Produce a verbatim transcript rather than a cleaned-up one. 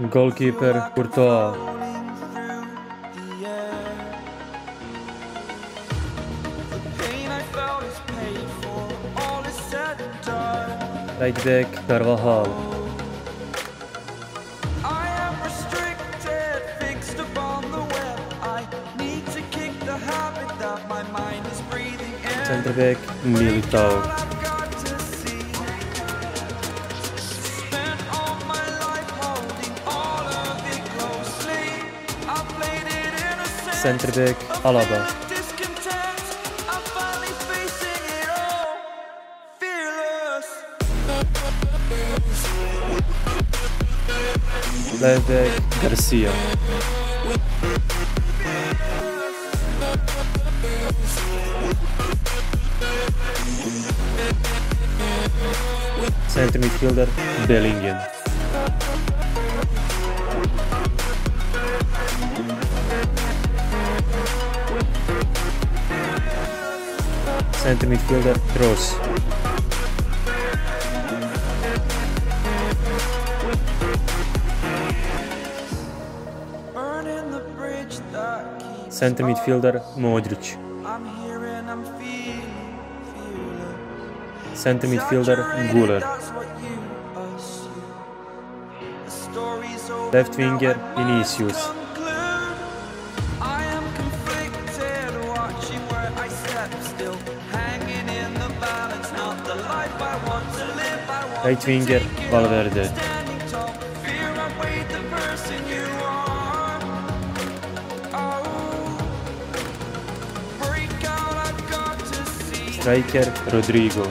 Goalkeeper Courtois. Right back Carvajal. Centre back Militao. Centre back Alaba. Left back Garcia. Center midfielder Bellingham. Center midfielder Kroos. Center midfielder Modric. Center midfielder Guler. Left winger Vinicius. Right winger Valverde. Striker Rodrigo.